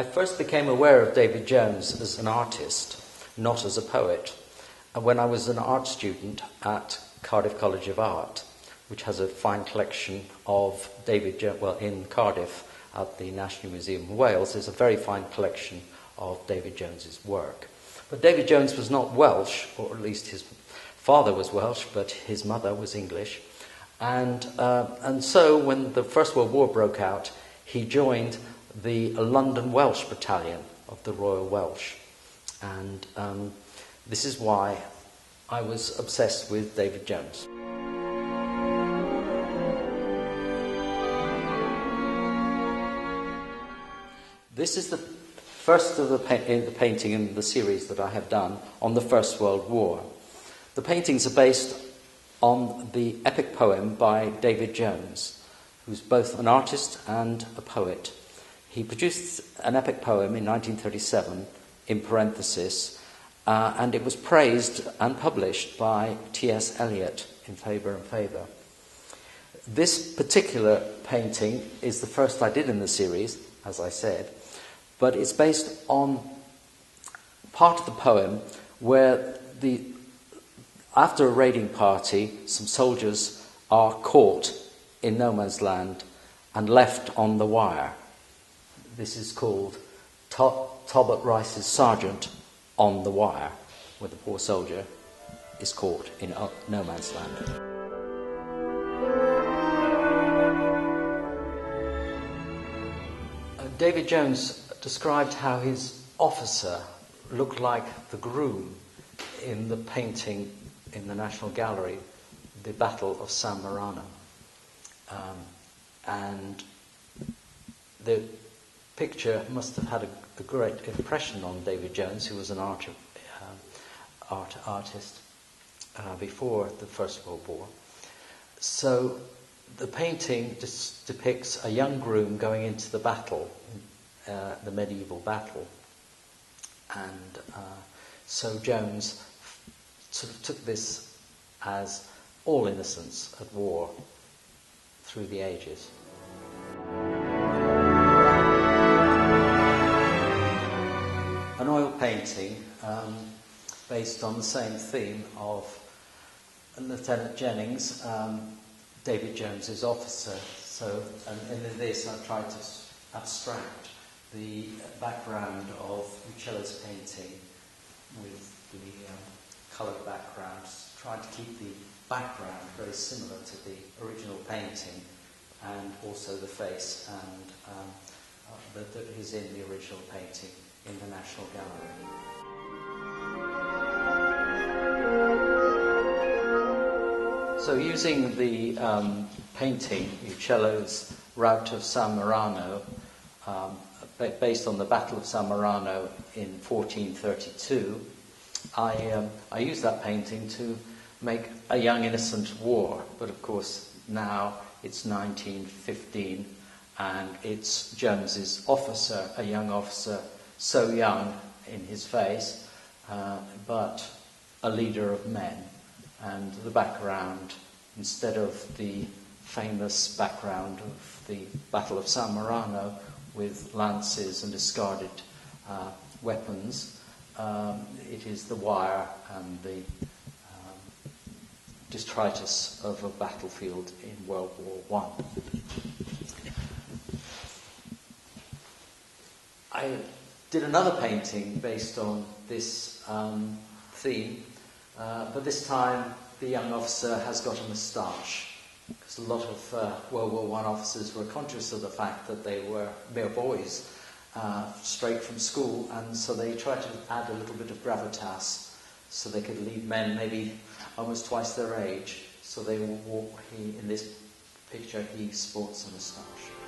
I first became aware of David Jones as an artist, not as a poet, when I was an art student at Cardiff College of Art, which has a fine collection of David Jones. Well, in Cardiff, at the National Museum of Wales, there's a very fine collection of David Jones's work. But David Jones was not Welsh, or at least his father was Welsh, but his mother was English. And so when the First World War broke out, he joined the London Welsh Battalion of the Royal Welsh. And this is why I was obsessed with David Jones. This is the first of the painting in the series that I have done on the First World War. The paintings are based on the epic poem by David Jones, who's both an artist and a poet. He produced an epic poem in 1937, in parenthesis, and it was praised and published by T.S. Eliot in Faber and Faber. This particular painting is the first I did in the series, as I said, but it's based on part of the poem where after a raiding party, some soldiers are caught in no man's land and left on the wire. This is called Talbot Rice's Sergeant on the Wire, where the poor soldier is caught in no man's land. David Jones described how his officer looked like the groom in the painting in the National Gallery, The Battle of San Marino. And the picture must have had a great impression on David Jones, who was an artist before the First World War. So the painting depicts a young groom going into the battle, the medieval battle. And so Jones sort of took this as all innocence at war through the ages. An oil painting based on the same theme of Lieutenant Jennings, David Jones's officer. So, and in this I tried to abstract the background of Uccello's painting with the coloured backgrounds, trying to keep the background very similar to the original painting, and also the face that is in the original painting in the National Gallery. So using the painting, Uccello's Rout of San Marino, based on the Battle of San Marino in 1432, I used that painting to make a young innocent war, but of course now it's 1915 and it's Jones's officer, a young officer, so young in his face, but a leader of men. And the background, instead of the famous background of the Battle of San Marino with lances and discarded weapons, it is the wire and the detritus of a battlefield in World War I. I did another painting based on this theme, but this time the young officer has got a moustache, because a lot of World War I officers were conscious of the fact that they were mere boys straight from school, and so they tried to add a little bit of gravitas so they could lead men maybe almost twice their age. So they will walk. In this picture, he sports a moustache.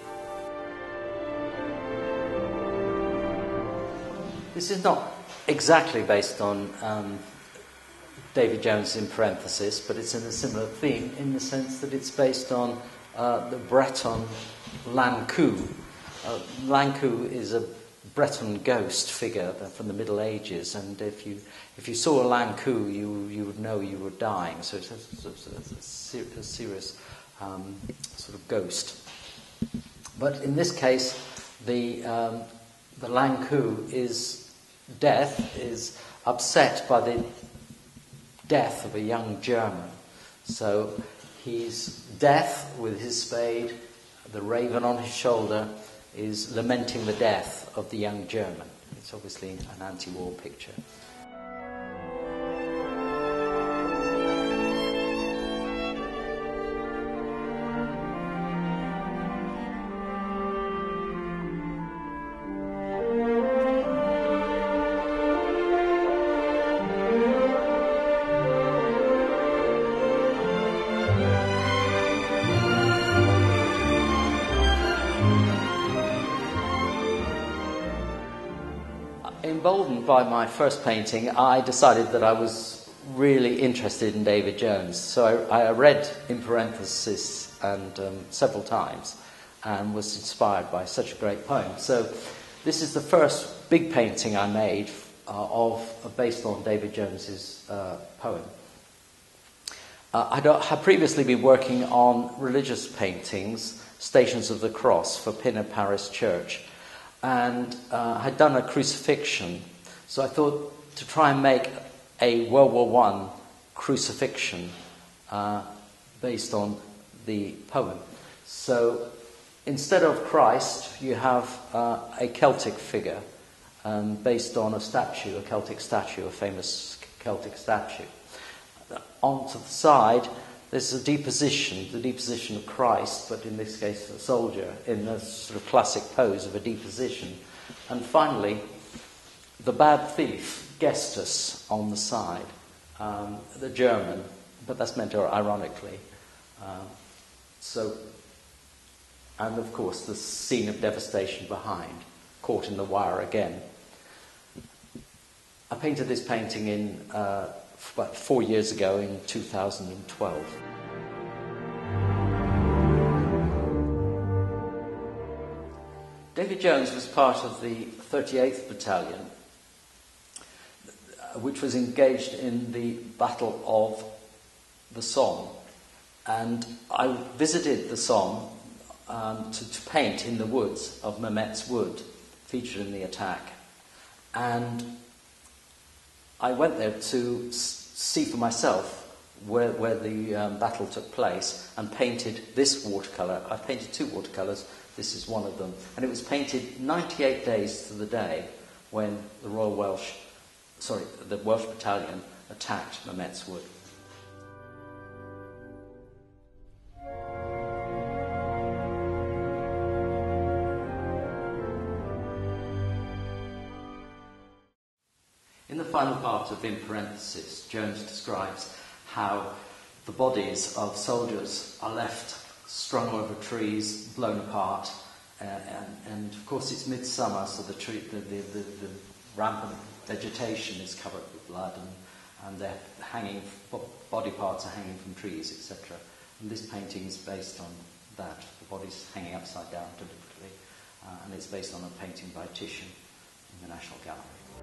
This is not exactly based on David Jones in parenthesis, but it's in a similar theme in the sense that it's based on the Breton Lankou. Lankou is a Breton ghost figure from the Middle Ages, and if you saw a Lankou, you would know you were dying. So it's a serious sort of ghost. But in this case, the the Lanku is upset by the death of a young German. So he's death with his spade, the raven on his shoulder, is lamenting the death of the young German. It's obviously an anti-war picture. Emboldened by my first painting, I decided that I was really interested in David Jones. So I read In Parenthesis and several times and was inspired by such a great poem. So this is the first big painting I made based on David Jones's poem. I had previously been working on religious paintings, Stations of the Cross for Pinner Parish Church, and had done a crucifixion. So I thought to try and make a World War I crucifixion based on the poem. So instead of Christ, you have a Celtic figure based on a statue, a Celtic statue, a famous Celtic statue. Onto the side, there's a deposition, the deposition of Christ, but in this case a soldier, in a sort of classic pose of a deposition. And finally, the bad thief, Gestus, on the side, the German, but that's meant ironically. And of course the scene of devastation behind, caught in the wire again. I painted this painting in about 4 years ago, in 2012. David Jones was part of the 38th Battalion, which was engaged in the Battle of the Somme. And I visited the Somme to paint in the woods of Mametz Wood, featured in the attack. And I went there to see for myself where the battle took place and painted this watercolour. I painted 2 watercolours, this is one of them. And it was painted 98 days to the day when the Welsh Battalion attacked Mametz Wood. In the final part of In Parenthesis, Jones describes how the bodies of soldiers are left strung over trees, blown apart, and of course it's midsummer, so the rampant vegetation is covered with blood, and they're hanging, body parts are hanging from trees, etc. And this painting is based on that, the bodies hanging upside down deliberately, and it's based on a painting by Titian in the National Gallery.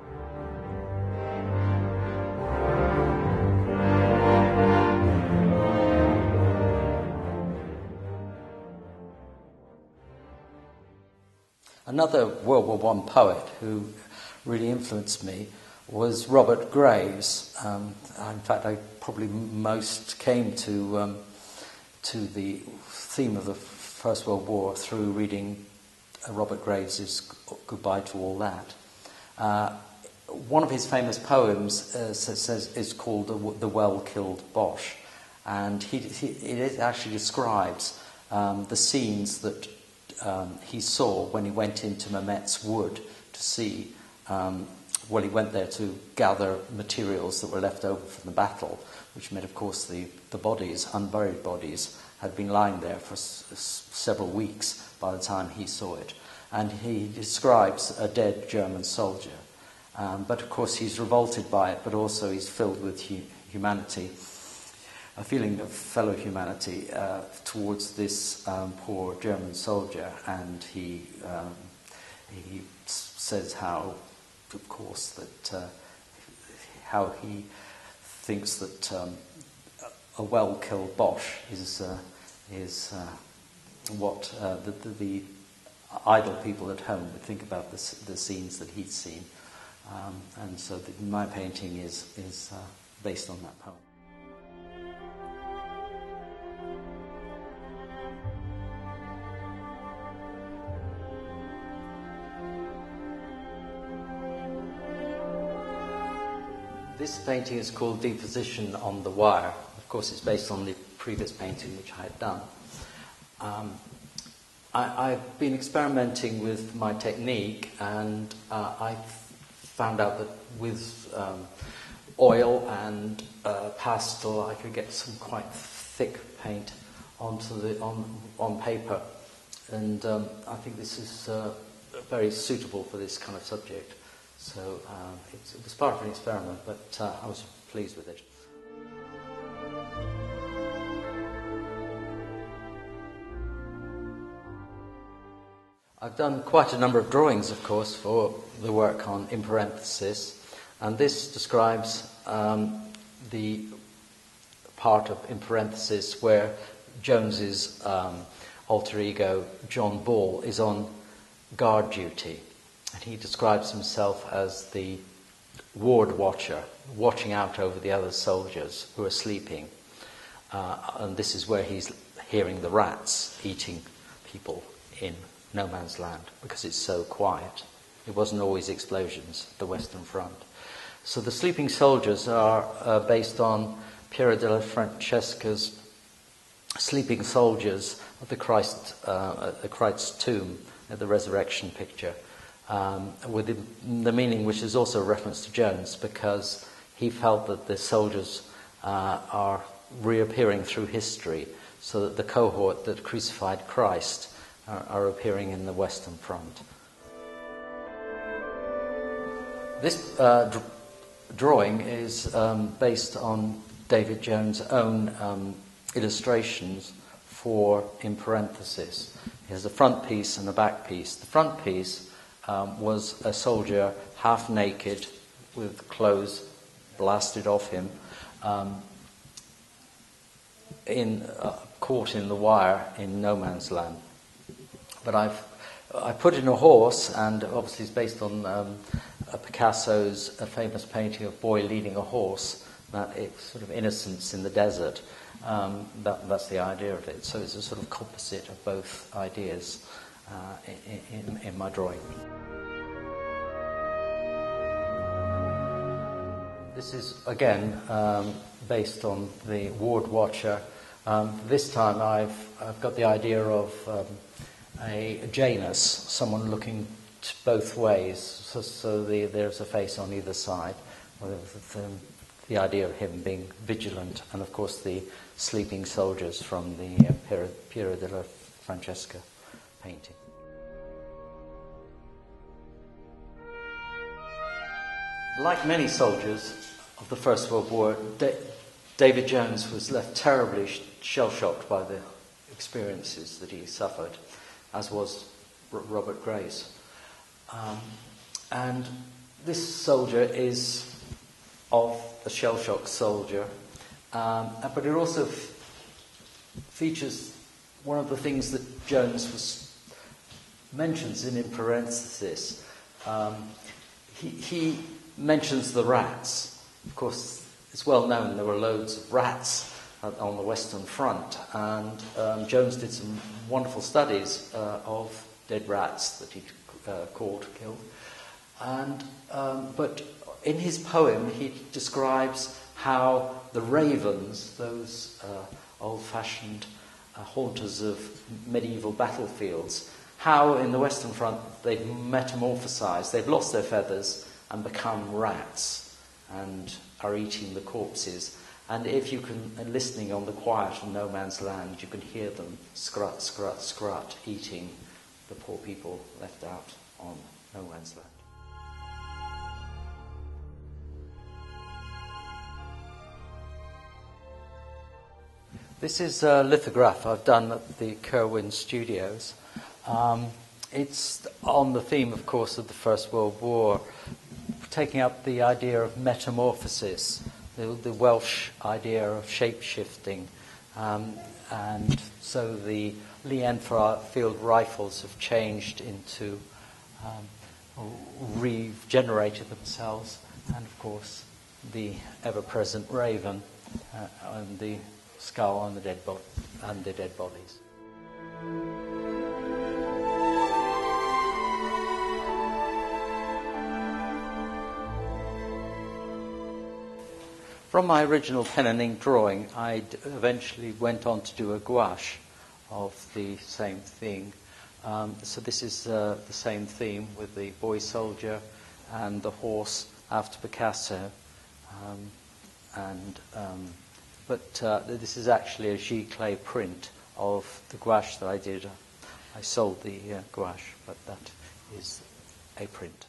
Another World War I poet who really influenced me was Robert Graves. In fact, I probably most came to the theme of the First World War through reading Robert Graves' Goodbye to All That. One of his famous poems is called The Well-Killed Boche, and it actually describes the scenes that he saw when he went into Mametz Wood to see, he went there to gather materials that were left over from the battle, which meant, of course, the bodies, unburied bodies, had been lying there for several weeks by the time he saw it. And he describes a dead German soldier. But, of course, he's revolted by it, but also he's filled with humanity, a feeling of fellow humanity towards this poor German soldier, and he says how, of course, that how he thinks that a well-killed Boche is what the idle people at home would think about the scenes that he'd seen. And so my painting is based on that poem. This painting is called Deposition on the Wire. Of course, it's based on the previous painting which I had done. I've been experimenting with my technique, and I found out that with oil and pastel I could get some quite thick paint on paper, and I think this is very suitable for this kind of subject. So it was part of an experiment, but I was pleased with it. I've done quite a number of drawings, of course, for the work on In Parenthesis, and this describes the part of In Parenthesis where Jones's alter ego, John Ball, is on guard duty. And he describes himself as the ward watcher, watching out over the other soldiers who are sleeping. And this is where he's hearing the rats eating people in no man's land, because it's so quiet. It wasn't always explosions at the Western Front. So the sleeping soldiers are based on Piero della Francesca's Sleeping Soldiers of the Christ's tomb, the resurrection picture. With the meaning which is also a reference to Jones, because he felt that the soldiers are reappearing through history, so that the cohort that crucified Christ are appearing in the Western Front. This drawing is based on David Jones' own illustrations for In Parenthesis. He has a front piece and a back piece. The front piece was a soldier half naked with clothes blasted off him, caught in the wire in no man's land. But I put in a horse, and obviously it's based on Picasso's famous painting of Boy Leading a Horse, that it's sort of innocence in the desert. That's the idea of it. So it's a sort of composite of both ideas in my drawing. This is, again, based on the ward watcher. This time I've got the idea of a Janus, someone looking both ways, so there's a face on either side, with the idea of him being vigilant, and of course the sleeping soldiers from the Piero della Francesca painting. Like many soldiers of the First World War, David Jones was left terribly shell-shocked by the experiences that he suffered, as was Robert Grace. And this soldier is of a shell-shocked soldier, but it also features one of the things that Jones mentions in Parenthesis. He mentions the rats. Of course, it's well known there were loads of rats on the Western Front, and Jones did some wonderful studies of dead rats that he killed. But in his poem, he describes how the ravens, those old-fashioned haunters of medieval battlefields, how in the Western Front they've metamorphosized, they've lost their feathers and become rats and are eating the corpses. And if you can, and listening on the quiet of no man's land, you can hear them scrut, scrut, scrut, eating the poor people left out on no man's land. This is a lithograph I've done at the Kerwin Studios. It's on the theme, of course, of the First World War, taking up the idea of metamorphosis, the Welsh idea of shape-shifting, And so the Lee Enfield rifles have changed into, regenerated themselves, and of course the ever-present raven and the skull and the dead bodies. From my original pen and ink drawing, I eventually went on to do a gouache of the same thing. So this is the same theme with the boy soldier and the horse after Picasso. But this is actually a giclée print of the gouache that I did. I sold the gouache, but that is a print.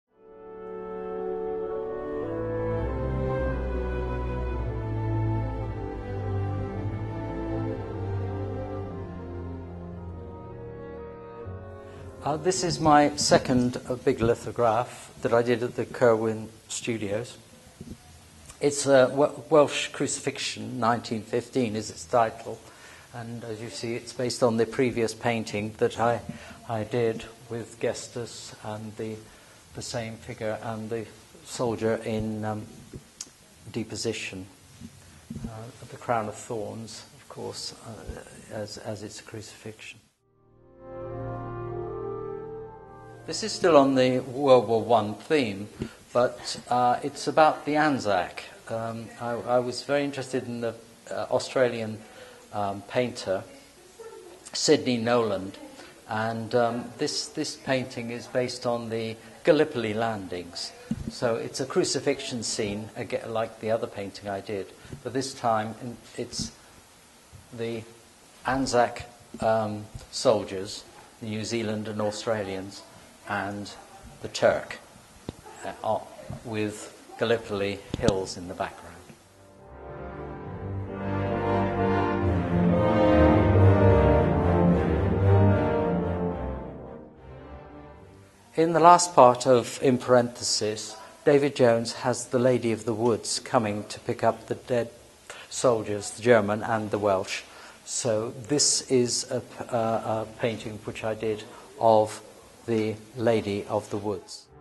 This is my second big lithograph that I did at the Kerwin Studios. It's a Welsh Crucifixion, 1915 is its title. And as you see, it's based on the previous painting that I did with Gestus and the same figure and the soldier in deposition. The crown of thorns, of course, as it's a crucifixion. This is still on the World War I theme, but it's about the Anzac. I was very interested in the Australian painter, Sidney Noland, and this painting is based on the Gallipoli landings. So it's a crucifixion scene, again, like the other painting I did, but this time it's the Anzac soldiers, the New Zealand and Australians, and the Turk, with Gallipoli hills in the background. In the last part of In Parenthesis, David Jones has the Lady of the Woods coming to pick up the dead soldiers, the German and the Welsh. So this is a painting which I did of the Lady of the Woods.